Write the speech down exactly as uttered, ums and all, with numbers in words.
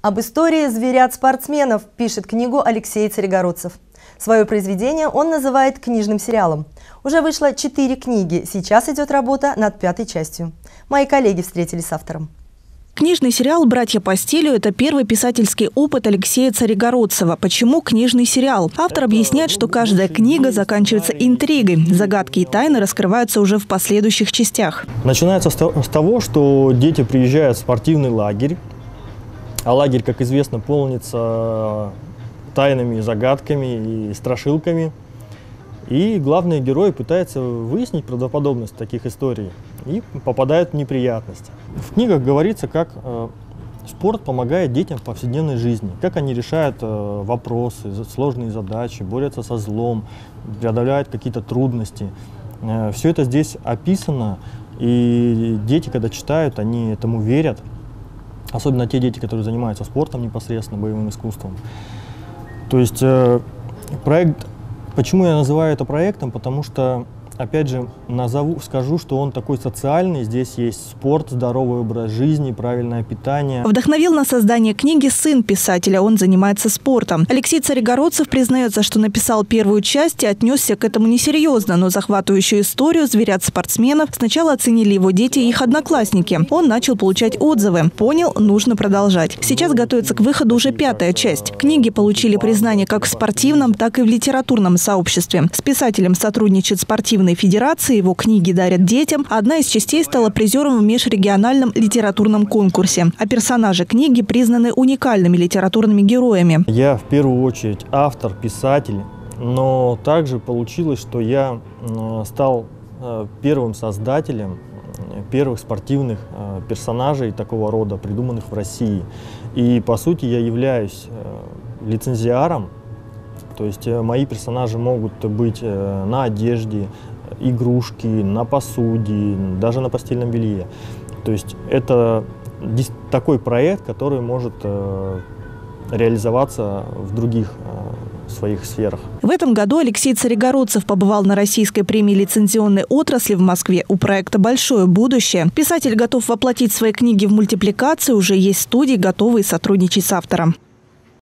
Об истории зверят-спортсменов пишет книгу Алексей Царегородцев. Свое произведение он называет книжным сериалом. Уже вышло четыре книги, сейчас идет работа над пятой частью. Мои коллеги встретились с автором. Книжный сериал «Братья по стилю» – это первый писательский опыт Алексея Царегородцева. Почему книжный сериал? Автор объясняет, что каждая книга заканчивается интригой. Загадки и тайны раскрываются уже в последующих частях. Начинается с того, что дети приезжают в спортивный лагерь. А лагерь, как известно, полнится тайнами, загадками и страшилками. И главные герои пытаются выяснить правдоподобность таких историй и попадают в неприятности. В книгах говорится, как э, спорт помогает детям в повседневной жизни, как они решают э, вопросы, сложные задачи, борются со злом, преодолевают какие-то трудности. Э, все это здесь описано, и дети, когда читают, они этому верят. Особенно те дети, которые занимаются спортом непосредственно, боевым искусством. То есть э, проект... Почему я называю это проектом? Потому что, опять же, назову, скажу, что он такой социальный. Здесь есть спорт, здоровый образ жизни, правильное питание. Вдохновил на создание книги сын писателя. Он занимается спортом. Алексей Царегородцев признается, что написал первую часть и отнесся к этому несерьезно. Но захватывающую историю зверят-спортсменов сначала оценили его дети и их одноклассники. Он начал получать отзывы. Понял, нужно продолжать. Сейчас готовится к выходу уже пятая часть. Книги получили признание как в спортивном, так и в литературном сообществе. С писателем сотрудничает спортивная федерация, его книги дарят детям. Одна из частей стала призером в межрегиональном литературном конкурсе. А персонажи книги признаны уникальными литературными героями. Я в первую очередь автор, писатель, но также получилось, что я стал первым создателем первых спортивных персонажей такого рода, придуманных в России. И по сути я являюсь лицензиаром. То есть мои персонажи могут быть на одежде, игрушки, на посуде, даже на постельном белье. То есть это такой проект, который может реализоваться в других своих сферах. В этом году Алексей Царегородцев побывал на российской премии лицензионной отрасли в Москве. У проекта большое будущее. Писатель готов воплотить свои книги в мультипликацию. Уже есть студии, готовые сотрудничать с автором.